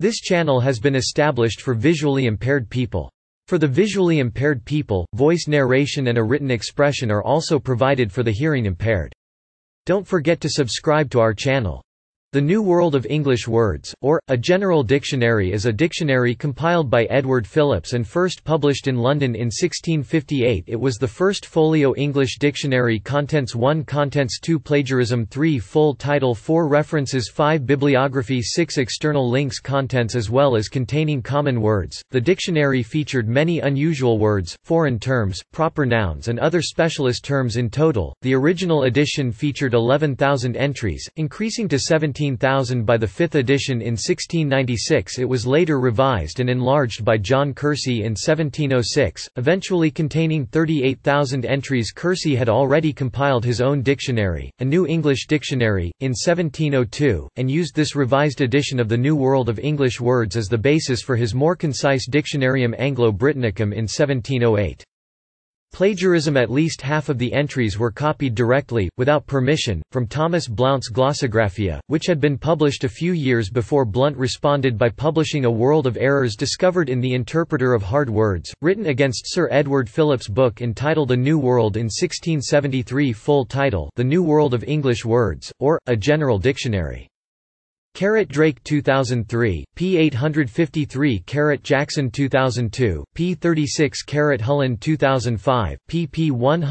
This channel has been established for visually impaired people. For the visually impaired people, voice narration and a written expression are also provided for the hearing impaired. Don't forget to subscribe to our channel. The New World of English Words, or, A General Dictionary is a dictionary compiled by Edward Phillips and first published in London in 1658. It was the first folio English dictionary. Contents: 1. Contents. 2. Plagiarism. 3. Full title. 4. References. 5. Bibliography. 6. External links. Contents as well as containing common words. The dictionary featured many unusual words, foreign terms, proper nouns and other specialist terms. In total, the original edition featured 11,000 entries, increasing to 17,000 by the 5th edition in 1696. It was later revised and enlarged by John Kersey in 1706, eventually containing 38,000 entries. Kersey had already compiled his own dictionary, A New English Dictionary, in 1702, and used this revised edition of the New World of English Words as the basis for his more concise Dictionarium Anglo-Britannicum in 1708. Plagiarism. At least half of the entries were copied directly, without permission, from Thomas Blount's Glossographia, which had been published a few years before. Blount responded by publishing A World of Errors Discovered in the Interpreter of Hard Words, written against Sir Edward Phillips' book entitled A New World in 1673. Full title: The New World of English Words, or, A General Dictionary. Drake 2003, p. 853. Jackson 2002, p. 36. Hullen 2005, pp.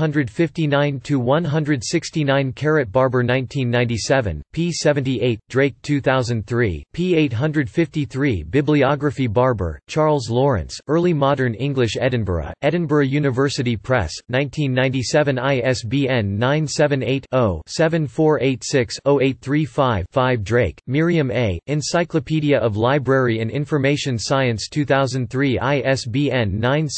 159–169. Barber 1997, p. 78. Drake 2003, p. 853. Bibliography. Barber, Charles Lawrence, Early Modern English. Edinburgh, Edinburgh University Press, 1997. ISBN 978-0-7486-0835-5. Drake, Miriam A., Encyclopedia of Library and Information Science 2003. ISBN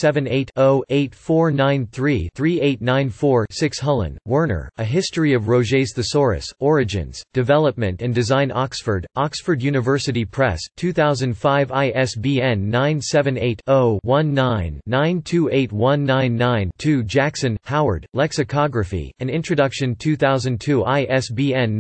978-0-8493-3894-6. Hullen, Werner, A History of Roget's Thesaurus, Origins, Development and Design. Oxford, Oxford University Press, 2005. ISBN 978-0-19-928199-2. Jackson, Howard, Lexicography, An Introduction 2002. ISBN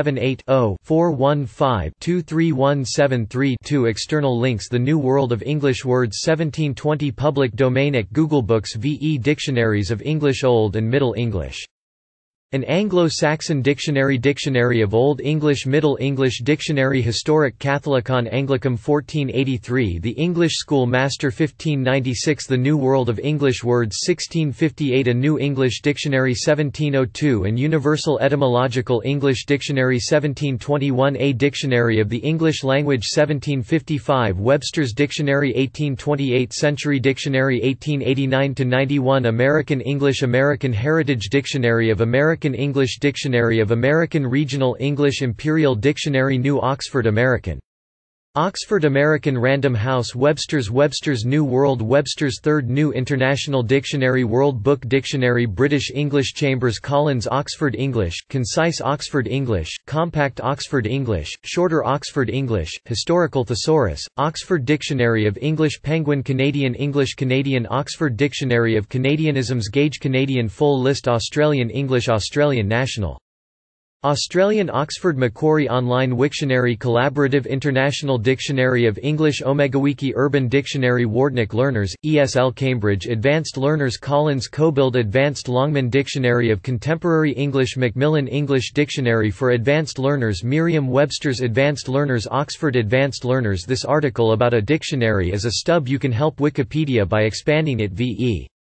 978-0-415-23173-2. External links. The New World of English Words 1720. Public domain at Google Books. VE Dictionaries of English. Old and Middle English. An Anglo-Saxon Dictionary. Dictionary of Old English. Middle English. Dictionary. Historic Catholicon Anglicum 1483. The English School Master 1596. The New World of English Words 1658. A New English Dictionary 1702. An Universal Etymological English Dictionary 1721. A Dictionary of the English Language 1755. Webster's Dictionary 1828. Century Dictionary 1889–91. American English. American Heritage Dictionary of American English. Dictionary of American Regional English. Imperial Dictionary. New Oxford American. Oxford American Random House. Webster's New World. Webster's Third New International Dictionary. World Book Dictionary. British English. Chambers Collins. Oxford English, Concise Oxford English, Compact Oxford English, Shorter Oxford English, Historical Thesaurus, Oxford Dictionary of English. Penguin Canadian English. Canadian Oxford Dictionary of Canadianisms. Gauge Canadian. Full list. Australian English. Australian National. Australian Oxford Macquarie Online Wiktionary. Collaborative International Dictionary of English. OmegaWiki Urban Dictionary. Wardnick Learners, ESL Cambridge Advanced Learners. Collins Cobuild Advanced Longman Dictionary of Contemporary English. Macmillan English Dictionary for Advanced Learners. Merriam-Webster's Advanced Learners. Oxford Advanced Learners. This article about a dictionary is a stub. You can help Wikipedia by expanding it. VE